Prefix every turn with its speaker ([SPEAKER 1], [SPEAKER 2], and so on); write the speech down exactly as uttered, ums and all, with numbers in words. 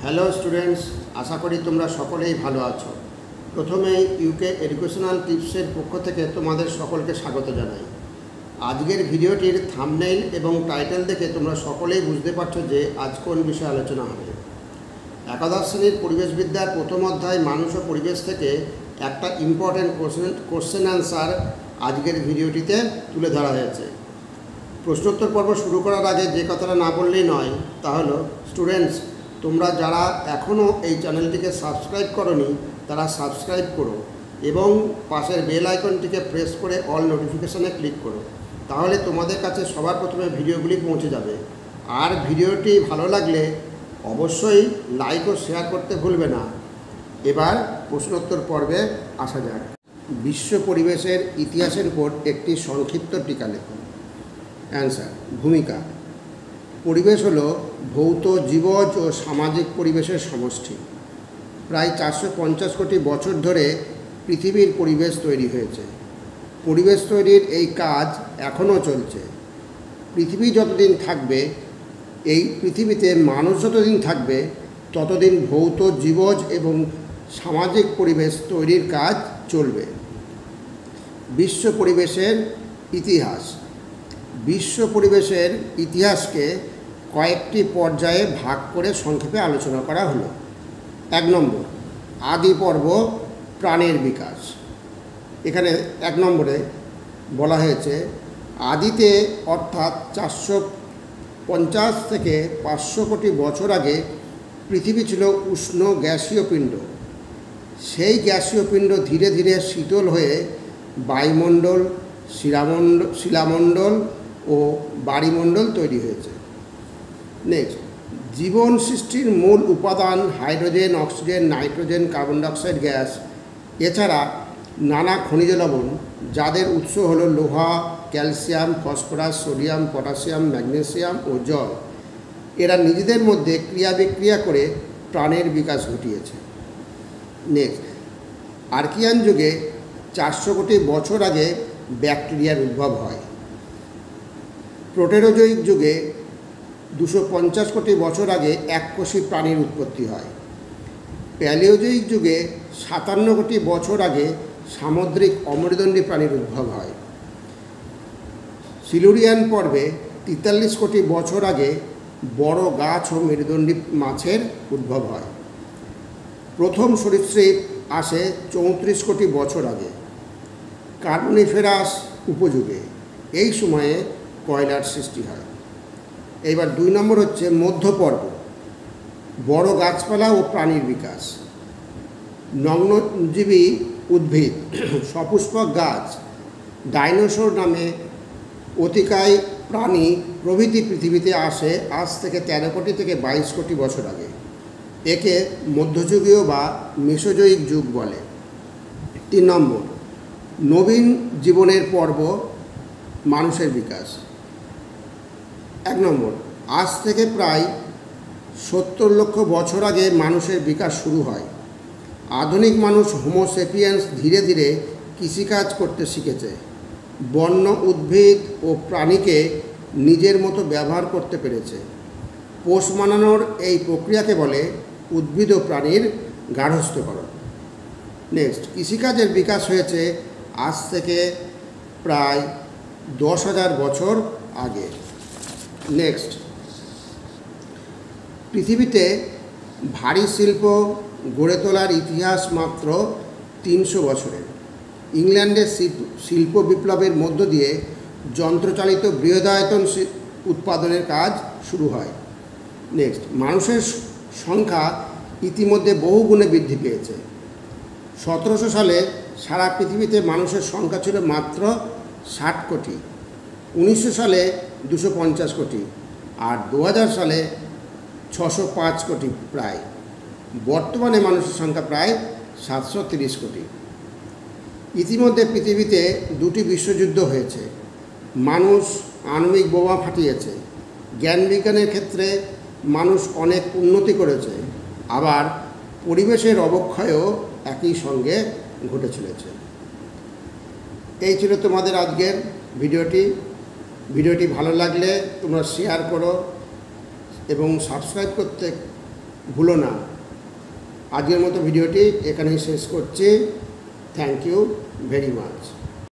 [SPEAKER 1] Hello students, আশা করি তোমরা সকলেই ভালো আছো। প্রথমেই ইউকে এডুকেশনাল টিপসের পক্ষ থেকে তোমাদের সকলকে স্বাগত জানাই। আজকের ভিডিওটির থাম্বনেইল এবং টাইটেল দেখে তোমরা সকলেই বুঝতে পারছো যে আজ কোন বিষয়ে আলোচনা হবে। একাদশ শ্রেণীর পরিবেশবিদ্যার প্রথম অধ্যায় মানুষ ও পরিবেশ থেকে একটা ইম্পর্টেন্ট কোশ্চেন কোশ্চেন অ্যান্সার আজকের ভিডিওটিতে তুলে ধরা হয়েছে। প্রশ্নোত্তর পর্ব শুরু করার আগে যে কথাটা না বললেই নয়, তা হলো স্টুডেন্টস, তোমরা যারা এখনও এই চ্যানেলটিকে সাবস্ক্রাইব করোনি তারা সাবস্ক্রাইব করো এবং পাশের বেল আইকনটিকে প্রেস করে অল নোটিফিকেশানে ক্লিক করো, তাহলে তোমাদের কাছে সবার প্রথমে ভিডিওগুলি পৌঁছে যাবে। আর ভিডিওটি ভালো লাগলে অবশ্যই লাইক ও শেয়ার করতে ভুলবে না। এবার প্রশ্নোত্তর পর্বে আসা যাক। বিশ্ব পরিবেশের ইতিহাসের উপর একটি সংক্ষিপ্ত টিকা লেখুন। অ্যান্সার: ভূমিকা। পরিবেশ হলো ভৌত, জীবজ ও সামাজিক পরিবেশের সমষ্টি। প্রায় চারশো পঞ্চাশ কোটি বছর ধরে পৃথিবীর পরিবেশ তৈরি হয়েছে। পরিবেশ তৈরির এই কাজ এখনও চলছে। পৃথিবী যতদিন থাকবে, এই পৃথিবীতে মানুষ যতদিন থাকবে, ততদিন ভৌত, জীবজ এবং সামাজিক পরিবেশ তৈরির কাজ চলবে। বিশ্ব পরিবেশের ইতিহাস। বিশ্ব পরিবেশের ইতিহাসকে কয়েকটি পর্যায়ে ভাগ করে সংক্ষেপে আলোচনা করা হলো। এক নম্বর, আদি পর্ব, প্রাণের বিকাশ। এখানে এক নম্বরে বলা হয়েছে আদিতে, অর্থাৎ চারশো পঞ্চাশ থেকে পাঁচশো কোটি বছর আগে পৃথিবী ছিল উষ্ণ গ্যাসীয় পিণ্ড। সেই গ্যাসীয় পিণ্ড ধীরে ধীরে শীতল হয়ে বায়ুমণ্ডল, শিলামণ্ডল শিলামণ্ডল ও বাড়িমণ্ডল তৈরি হয়েছে। নেক্সট, জীবন সৃষ্টির মূল উপাদান hydrogen, oxygen, nitrogen, carbon dioxide gas, এছাড়া নানা খনিজ লবণ, যাদের উৎস হল লোহা, calcium, phosphorus, sodium, potassium, magnesium ও জল। এরা নিজেদের মধ্যে ক্রিয়া বিক্রিয়া করে প্রাণের বিকাশ ঘটিয়েছে। নেক্সট, আর্কিয়ান যুগে চারশো কোটি বছর আগে ব্যাকটেরিয়ার উদ্ভব হয়। প্রোটেরোজয়িক যুগে দুশো পঞ্চাশ কোটি বছর আগে এককোষী প্রাণীর উৎপত্তি হয়। প্যালিওজয়িক যুগে সাতান্ন কোটি বছর আগে সামুদ্রিক অমেরুদণ্ডী প্রাণীর উদ্ভব হয়। সিলুরিয়ান পর্বে তেতাল্লিশ কোটি বছর আগে বড় গাছ ও মেরুদণ্ডী মাছের উদ্ভব হয়। প্রথম সরীসৃপ আসে চৌত্রিশ কোটি বছর আগে কার্বনিফেরাস উপযুগে। এই সময়ে কয়লার সৃষ্টি হয়। এইবার দুই নম্বর হচ্ছে মধ্যপর্ব, বড় গাছপালা ও প্রাণীর বিকাশ। নগ্নজীবী উদ্ভিদ, সপুষ্পক গাছ, ডাইনোসর নামে অতিকায় প্রাণী প্রভৃতি পৃথিবীতে আসে আজ থেকে তেরো কোটি থেকে বাইশ কোটি বছর আগে। একে মধ্যযুগীয় বা মেসোজয়িক যুগ বলে। তিন নম্বর, নবীন জীবনের পর্ব, মানুষের বিকাশ। এক নম্বর, আজ থেকে প্রায় সত্তর লক্ষ বছর আগে মানুষের বিকাশ শুরু হয়। আধুনিক মানুষ হোমোসেপিয়েন্স ধীরে ধীরে কৃষিকাজ করতে শিখেছে। বন্য উদ্ভিদ ও প্রাণীকে নিজের মতো ব্যবহার করতে পেরেছে। পোষ মানানোর এই প্রক্রিয়াকে বলে উদ্ভিদ ও প্রাণীর গার্হস্থ্যকরণ। নেক্সট, কৃষিকাজের বিকাশ হয়েছে আজ থেকে প্রায় দশ হাজার বছর আগে। নেক্সট, পৃথিবীতে ভারী শিল্প গড়ে তোলার ইতিহাস মাত্র তিনশো বছরের। ইংল্যান্ডের শিল্প বিপ্লবের মধ্য দিয়ে যন্ত্রচালিত বৃহদায়তন উৎপাদনের কাজ শুরু হয়। নেক্সট, মানুষের সংখ্যা ইতিমধ্যে বহু গুণে বৃদ্ধি পেয়েছে। সতেরোশো সালে সারা পৃথিবীতে মানুষের সংখ্যা ছিল মাত্র ষাট কোটি, উনিশশো সালে দুশো পঞ্চাশ কোটি, আর দু হাজার সালে ছশো পাঁচ কোটি প্রায়। বর্তমানে মানুষের সংখ্যা প্রায় সাতশো তিরিশ কোটি। ইতিমধ্যে পৃথিবীতে দুটি বিশ্বযুদ্ধ হয়েছে। মানুষ আণবিক বোমা ফাটিয়েছে। জ্ঞান বিজ্ঞানের ক্ষেত্রে মানুষ অনেক উন্নতি করেছে। আবার পরিবেশের অবক্ষয়ও একই সঙ্গে ঘটে চলেছে। এই ছিল তোমাদের আজকের ভিডিওটি। ভিডিওটি ভালো লাগলে তোমরা শেয়ার করো এবং সাবস্ক্রাইব করতে ভুলো না। আজকের মতো ভিডিওটি এখানেই শেষ করছি। Thank you very much.